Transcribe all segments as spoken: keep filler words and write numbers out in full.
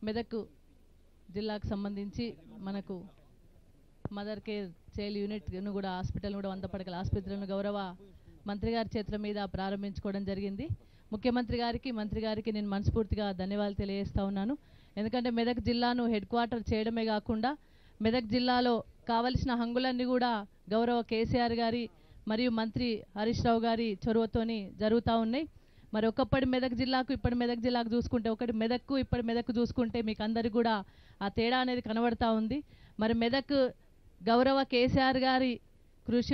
మెదక్ జిల్లాకు సంబంధించి మనకు మదర్ కేర్ చైల్డ్ యూనిట్ను కూడా హాస్పిటల్ కూడా వంద పడకల ఆసుపత్రులను గౌరవ మంత్రి గారి చేతుల మీద ప్రారంభించుకోవడం జరిగింది. ముఖ్యమంత్రి గారికి మంత్రి గారికి నేను మనస్ఫూర్తిగా ధన్యవాదాలు తెలియజేస్తా ఉన్నాను. ఎందుకంటే మెదక్ జిల్లాను హెడ్ క్వార్టర్ చేయడమే కాకుండా మెదక్ జిల్లాలో కావలసిన హంగులన్నీ కూడా గౌరవ కేసీఆర్ గారి మరియు మంత్రి హరీష్ రావు గారి చొరవతోని జరుగుతూ ఉన్నాయి. మరి ఒకప్పటి మెదక్ జిల్లాకు ఇప్పటి మెదక్ జిల్లాకు చూసుకుంటే ఒకటి మెదక్కు ఇప్పటి మెదక్కు చూసుకుంటే మీకు అందరికీ కూడా ఆ తేడా అనేది కనబడతా ఉంది. మరి మెదక్ గౌరవ కేసీఆర్ గారి కృషి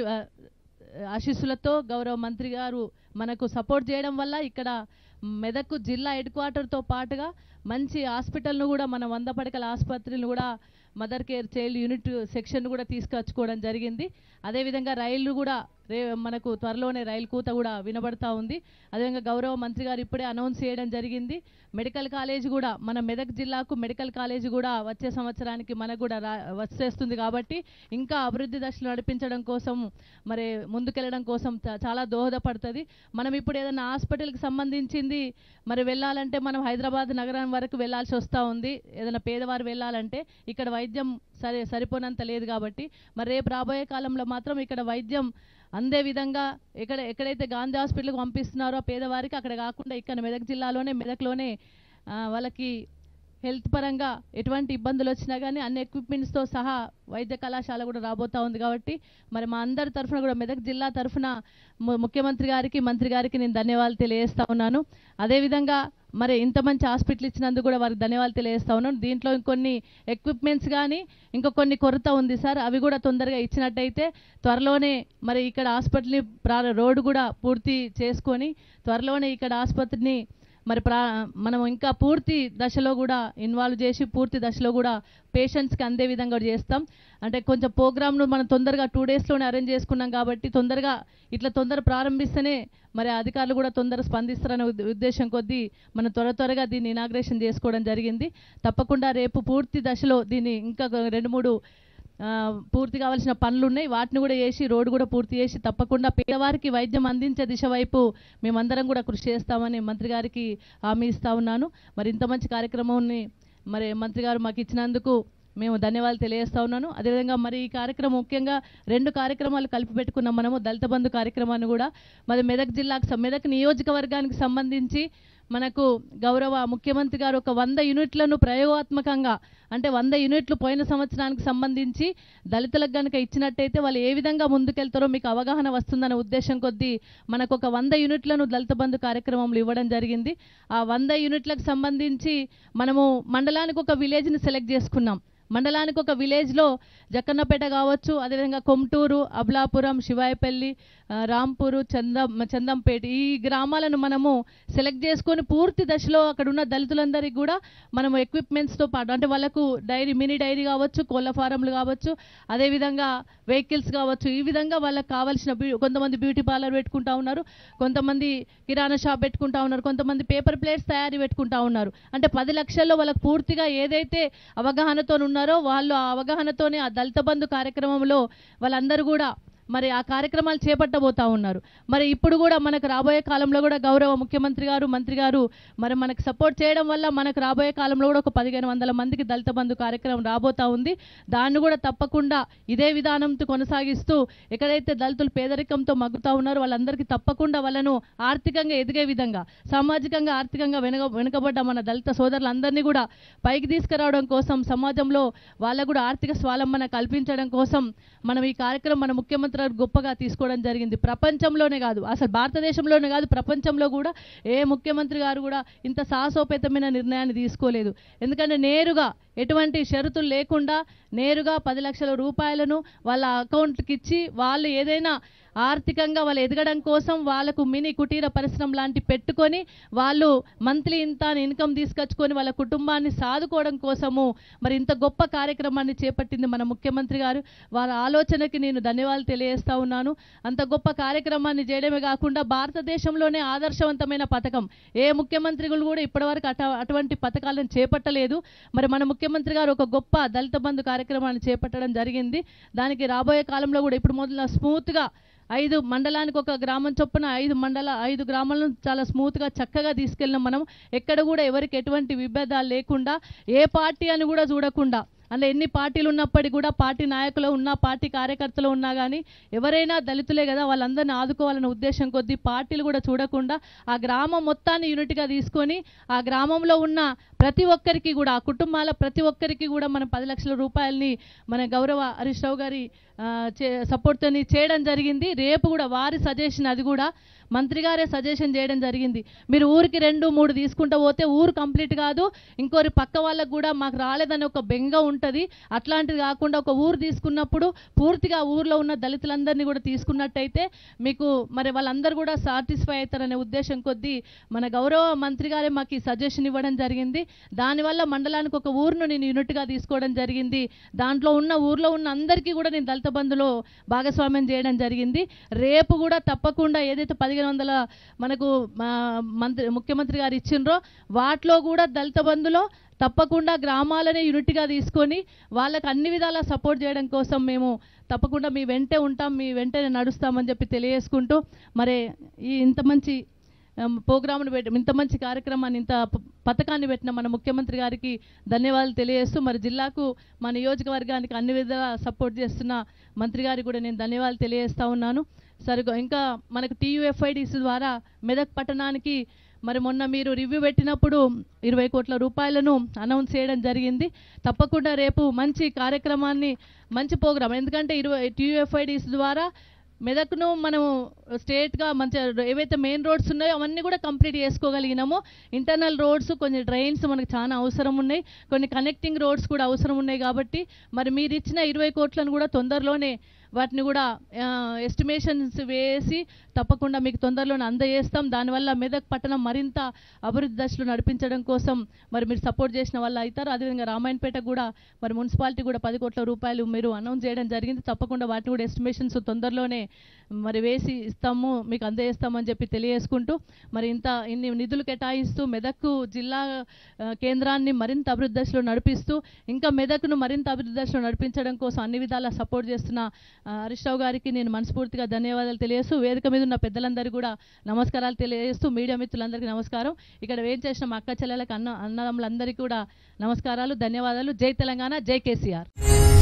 ఆశీస్సులతో గౌరవ మంత్రి గారు మనకు సపోర్ట్ చేయడం వల్ల ఇక్కడ మెదక్ జిల్లా హెడ్ క్వార్టర్తో పాటుగా మంచి హాస్పిటల్ను కూడా మన వంద పడకల ఆసుపత్రిని కూడా mother care child unit section కూడా తీసుకొచ్చుకోవడం జరిగింది. అదేవిధంగా రైళ్లు కూడా రే మనకు త్వరలోనే రైలు కూత కూడా వినబడతా ఉంది. అదేవిధంగా గౌరవ మంత్రి గారు ఇప్పుడే అనౌన్స్ చేయడం జరిగింది. మెడికల్ కాలేజ్ కూడా మన మెదక్ జిల్లాకు మెడికల్ కాలేజ్ కూడా వచ్చే సంవత్సరానికి మనకు కూడా రా వచ్చేస్తుంది కాబట్టి ఇంకా అభివృద్ధి దశలు నడిపించడం కోసం మరి ముందుకెళ్ళడం కోసం చాలా దోహదపడుతుంది. మనం ఇప్పుడు ఏదైనా హాస్పిటల్కి సంబంధించింది మరి వెళ్ళాలంటే మనం హైదరాబాద్ నగరం వరకు వెళ్ళాల్సి వస్తూ ఉంది. ఏదైనా పేదవారు వెళ్ళాలంటే ఇక్కడ వైద్యం సరి సరిపోనంత లేదు కాబట్టి మరి రేపు రాబోయే కాలంలో మాత్రం ఇక్కడ వైద్యం అందే విధంగా ఎక్కడ ఎక్కడైతే గాంధీ హాస్పిటల్కి పంపిస్తున్నారో పేదవారికి అక్కడ కాకుండా ఇక్కడ మెదక్ జిల్లాలోనే మెదక్లోనే వాళ్ళకి హెల్త్ పరంగా ఎటువంటి ఇబ్బందులు వచ్చినా కానీ అన్ని ఎక్విప్మెంట్స్తో సహా వైద్య కళాశాల కూడా రాబోతూ ఉంది. కాబట్టి మరి మా అందరి తరఫున కూడా మెదక్ జిల్లా తరఫున ముఖ్యమంత్రి గారికి మంత్రి గారికి నేను ధన్యవాదాలు తెలియజేస్తా ఉన్నాను. అదేవిధంగా మరి ఇంత మంచి హాస్పిటల్ ఇచ్చినందుకు కూడా వారికి ధన్యవాదాలు తెలియజేస్తా ఉన్నాను. దీంట్లో ఇంకొన్ని ఎక్విప్మెంట్స్ కానీ ఇంకా కొన్ని కొరత ఉంది సార్, అవి కూడా తొందరగా ఇచ్చినట్టయితే త్వరలోనే మరి ఇక్కడ హాస్పిటల్ని ప్రా రోడ్డు కూడా పూర్తి చేసుకొని త్వరలోనే ఇక్కడ ఆసుపత్రిని మరి ప్రా మనం ఇంకా పూర్తి దశలో కూడా ఇన్వాల్వ్ చేసి పూర్తి దశలో కూడా పేషెంట్స్కి అందే విధంగా చేస్తాం. అంటే కొంచెం ప్రోగ్రామ్ను మనం తొందరగా టూ డేస్లోనే అరేంజ్ చేసుకున్నాం కాబట్టి తొందరగా ఇట్లా తొందర ప్రారంభిస్తేనే మరి అధికారులు కూడా తొందర స్పందిస్తారనే ఉద్దేశం కొద్దీ మనం త్వర త్వరగా దీన్ని ఇనాగ్రేషన్ చేసుకోవడం జరిగింది. తప్పకుండా రేపు పూర్తి దశలో దీన్ని ఇంకా రెండు మూడు పూర్తి కావాల్సిన పనులు ఉన్నాయి, వాటిని కూడా చేసి రోడ్డు కూడా పూర్తి చేసి తప్పకుండా పేదవారికి వైద్యం అందించే దిశ వైపు మేమందరం కూడా కృషి చేస్తామని మంత్రి గారికి హామీ ఇస్తా ఉన్నాను. మరి ఇంత మంచి కార్యక్రమాన్ని మరి మంత్రి గారు మాకు ఇచ్చినందుకు మేము ధన్యవాదాలు తెలియజేస్తా ఉన్నాను. అదేవిధంగా మరి ఈ కార్యక్రమం ముఖ్యంగా రెండు కార్యక్రమాలు కలిపి పెట్టుకున్నాం మనము. దళిత బంధు కార్యక్రమాన్ని కూడా మరి మెదక్ జిల్లాకు మెదక్ నియోజకవర్గానికి సంబంధించి మనకు గౌరవ ముఖ్యమంత్రి గారు ఒక వంద యూనిట్లను ప్రయోగాత్మకంగా అంటే వంద యూనిట్లు పోయిన సంవత్సరానికి సంబంధించి దళితులకు కనుక ఇచ్చినట్టయితే వాళ్ళు ఏ విధంగా ముందుకెళ్తారో మీకు అవగాహన వస్తుందనే ఉద్దేశం కొద్దీ మనకు ఒక వంద యూనిట్లను దళిత బంధు కార్యక్రమంలో ఇవ్వడం జరిగింది. ఆ వంద యూనిట్లకు సంబంధించి మనము మండలానికి ఒక విలేజ్ని సెలెక్ట్ చేసుకున్నాం. మండలానికి ఒక విలేజ్లో జక్కన్నపేట కావచ్చు, అదేవిధంగా కొమ్టూరు, అబలాపురం, శివాయపల్లి, రాంపూరు, చందం చందంపేట ఈ గ్రామాలను మనము సెలెక్ట్ చేసుకొని పూర్తి దశలో అక్కడ ఉన్న దళితులందరికీ కూడా మనము ఎక్విప్మెంట్స్తో పాటు అంటే వాళ్ళకు డైరీ మినీ డైరీ కావచ్చు, కోళ్ళ ఫారంలు కావచ్చు, అదేవిధంగా వెహికల్స్ కావచ్చు, ఈ విధంగా వాళ్ళకి కావాల్సిన కొంతమంది బ్యూటీ పార్లర్ పెట్టుకుంటా ఉన్నారు, కొంతమంది కిరాణా షాప్ పెట్టుకుంటా ఉన్నారు, కొంతమంది పేపర్ ప్లేట్స్ తయారీ పెట్టుకుంటా ఉన్నారు. అంటే పది లక్షల్లో వాళ్ళకు పూర్తిగా ఏదైతే అవగాహనతో ఉన్నారో వాళ్ళు ఆ అవగాహనతోనే ఆ దళిత బంధు కార్యక్రమంలో వాళ్ళందరూ కూడా మరి ఆ కార్యక్రమాలు చేపట్టబోతా ఉన్నారు. మరి ఇప్పుడు కూడా మనకు రాబోయే కాలంలో కూడా గౌరవ ముఖ్యమంత్రి గారు మంత్రి గారు మరి మనకు సపోర్ట్ చేయడం వల్ల మనకు రాబోయే కాలంలో కూడా ఒక పదిహేను వందల మందికి దళిత బంధు కార్యక్రమం రాబోతా ఉంది. దాన్ని కూడా తప్పకుండా ఇదే విధానంతో కొనసాగిస్తూ ఎక్కడైతే దళితులు పేదరికంతో మగ్గుతా ఉన్నారో వాళ్ళందరికీ తప్పకుండా వాళ్ళను ఆర్థికంగా ఎదిగే విధంగా సామాజికంగా ఆర్థికంగా వెనుక వెనుకబడ్డ మన దళిత సోదరులందరినీ కూడా పైకి తీసుకురావడం కోసం సమాజంలో వాళ్ళకు కూడా ఆర్థిక స్వావలంబన కల్పించడం కోసం మనం ఈ కార్యక్రమం మన ముఖ్యమంత్రి గొప్పగా తీసుకోవడం జరిగింది. ప్రపంచంలోనే కాదు అసలు భారతదేశంలోనే కాదు ప్రపంచంలో కూడా ఏ ముఖ్యమంత్రి గారు కూడా ఇంత సాహసోపేతమైన నిర్ణయాన్ని తీసుకోలేదు. ఎందుకంటే నేరుగా ఎటువంటి షరతులు లేకుండా నేరుగా పది లక్షల రూపాయలను వాళ్ళ అకౌంట్కి ఇచ్చి వాళ్ళు ఏదైనా ఆర్థికంగా వాళ్ళు ఎదగడం కోసం వాళ్ళకు మినీ కుటీర పరిశ్రమ లాంటి పెట్టుకొని వాళ్ళు మంత్లీ ఇంత ఇన్కమ్ తీసుకొచ్చుకొని వాళ్ళ కుటుంబాన్ని సాదుకోవడం కోసము మరి ఇంత గొప్ప కార్యక్రమాన్ని చేపట్టింది మన ముఖ్యమంత్రి గారు. వారి ఆలోచనకి నేను ధన్యవాదాలు తెలియజేస్తా ఉన్నాను. అంత గొప్ప కార్యక్రమాన్ని చేయడమే కాకుండా భారతదేశంలోనే ఆదర్శవంతమైన పథకం ఏ ముఖ్యమంత్రులు కూడా ఇప్పటివరకు అట అటువంటి పథకాలను చేపట్టలేదు. మరి మన ముఖ్యమంత్రి గారు ఒక గొప్ప దళిత బంధు కార్యక్రమాన్ని చేపట్టడం జరిగింది. దానికి రాబోయే కాలంలో కూడా ఇప్పుడు మొదలు స్మూత్గా ఐదు మండలానికి ఒక గ్రామం చొప్పున ఐదు మండల ఐదు గ్రామాలను చాలా స్మూత్గా చక్కగా తీసుకెళ్ళినాం మనం. ఎక్కడ కూడా ఎవరికి ఎటువంటి విభేదాలు లేకుండా, ఏ పార్టీ అని కూడా చూడకుండా, అంటే ఎన్ని పార్టీలు ఉన్నప్పటికీ కూడా పార్టీ నాయకులు ఉన్నా పార్టీ కార్యకర్తలు ఉన్నా కానీ ఎవరైనా దళితులే కదా, వాళ్ళందరినీ ఆదుకోవాలనే ఉద్దేశం కొద్దీ పార్టీలు కూడా చూడకుండా ఆ గ్రామం మొత్తాన్ని యూనిట్గా తీసుకొని ఆ గ్రామంలో ఉన్న ప్రతి ఒక్కరికి కూడా, ఆ కుటుంబాల ప్రతి ఒక్కరికి కూడా మనం పది లక్షల రూపాయలని మన గౌరవ హరీష్ రావు గారి సపోర్ట్తో చేయడం జరిగింది. రేపు కూడా వారి సజెషన్, అది కూడా మంత్రి గారే సజెషన్ చేయడం జరిగింది. మీరు ఊరికి రెండు మూడు తీసుకుంటూ పోతే ఊరు కంప్లీట్ కాదు, ఇంకోరి పక్క వాళ్ళకు కూడా మాకు రాలేదని ఒక బెంగ ఉంటుంది. అట్లాంటిది కాకుండా ఒక ఊరు తీసుకున్నప్పుడు పూర్తిగా ఊర్లో ఉన్న దళితులందరినీ కూడా తీసుకున్నట్టయితే మీకు మరి వాళ్ళందరూ కూడా సాటిస్ఫై అవుతారనే ఉద్దేశం కొద్దీ మన గౌరవ మంత్రి గారే మాకు ఈ సజెషన్ ఇవ్వడం జరిగింది. దానివల్ల మండలానికి ఒక ఊరును నేను యూనిట్గా తీసుకోవడం జరిగింది. దాంట్లో ఉన్న ఊర్లో ఉన్న అందరికీ కూడా నేను దళిత బంధులో భాగస్వామ్యం చేయడం జరిగింది. రేపు కూడా తప్పకుండా ఏదైతే పదిహేను వందల మనకు మంత్రి ముఖ్యమంత్రి గారు ఇచ్చిండ్రో వాటిలో కూడా దళిత బంధులో తప్పకుండా గ్రామాలనే యూనిట్గా తీసుకొని వాళ్ళకి అన్ని విధాలా సపోర్ట్ చేయడం కోసం మేము తప్పకుండా మీ వెంటే ఉంటాం, మీ వెంటనే నడుస్తామని చెప్పి తెలియజేసుకుంటూ, మరి ఈ ఇంత మంచి ప్రోగ్రామ్ను పెట్టి ఇంత మంచి కార్యక్రమాన్ని, ఇంత పథకాన్ని పెట్టిన మన ముఖ్యమంత్రి గారికి ధన్యవాదాలు తెలియజేస్తూ, మరి జిల్లాకు మా నియోజకవర్గానికి అన్ని విధాలా సపోర్ట్ చేస్తున్న మంత్రి గారికి కూడా నేను ధన్యవాదాలు తెలియజేస్తూ ఉన్నాను. సరిగా ఇంకా మనకు టీయూఎఫ్ఐడిసి ద్వారా మెదక్ పట్టణానికి మరి మొన్న మీరు రివ్యూ పెట్టినప్పుడు ఇరవై కోట్ల రూపాయలను అనౌన్స్ చేయడం జరిగింది. తప్పకుండా రేపు మంచి కార్యక్రమాన్ని, మంచి ప్రోగ్రాం, ఎందుకంటే ఇరవై టీయూఎఫ్ఐడిసి ద్వారా మెదక్ను మనం స్టేట్గా మంచిగా ఏవైతే మెయిన్ రోడ్స్ ఉన్నాయో అవన్నీ కూడా కంప్లీట్ చేసుకోగలిగినాము. ఇంటర్నల్ రోడ్స్, కొన్ని డ్రైన్స్ మనకు చాలా అవసరం ఉన్నాయి, కొన్ని కనెక్టింగ్ రోడ్స్ కూడా అవసరం ఉన్నాయి. కాబట్టి మరి మీరు ఇచ్చిన ఇరవై కోట్లను కూడా తొందరలోనే వాటిని కూడా ఎస్టిమేషన్స్ వేసి తప్పకుండా మీకు తొందరలోనే అందజేస్తాం. దానివల్ల మెదక్ పట్టణం మరింత అభివృద్ధి దశలో నడిపించడం కోసం మరి మీరు సపోర్ట్ చేసిన వాళ్ళు అవుతారు. అదేవిధంగా రామాయణపేట కూడా మరి మున్సిపాలిటీ కూడా పది కోట్ల రూపాయలు మీరు అనౌన్స్ చేయడం జరిగింది. తప్పకుండా వాటిని కూడా ఎస్టిమేషన్స్ తొందరలోనే మరి వేసి ఇస్తాము, మీకు అందజేస్తామని చెప్పి తెలియజేసుకుంటూ, మరి ఇంత ఇన్ని నిధులు కేటాయిస్తూ మెదక్ జిల్లా కేంద్రాన్ని మరింత అభివృద్ధి దశలో నడిపిస్తూ ఇంకా మెదక్ను మరింత అభివృద్ధి దశలో నడిపించడం కోసం అన్ని విధాలా సపోర్ట్ చేస్తున్న హరీష్ రావు గారికి నేను మనస్ఫూర్తిగా ధన్యవాదాలు తెలియజేస్తూ, వేదిక మీద ఉన్న పెద్దలందరికీ కూడా నమస్కారాలు తెలియజేస్తూ, మీడియా మిత్రులందరికీ నమస్కారం. ఇక్కడ ఏం చేసిన మా అక్క చెల్లెలకు అన్న అన్నదమ్ములందరికీ కూడా నమస్కారాలు, ధన్యవాదాలు. జై తెలంగాణ, జై కేసీఆర్.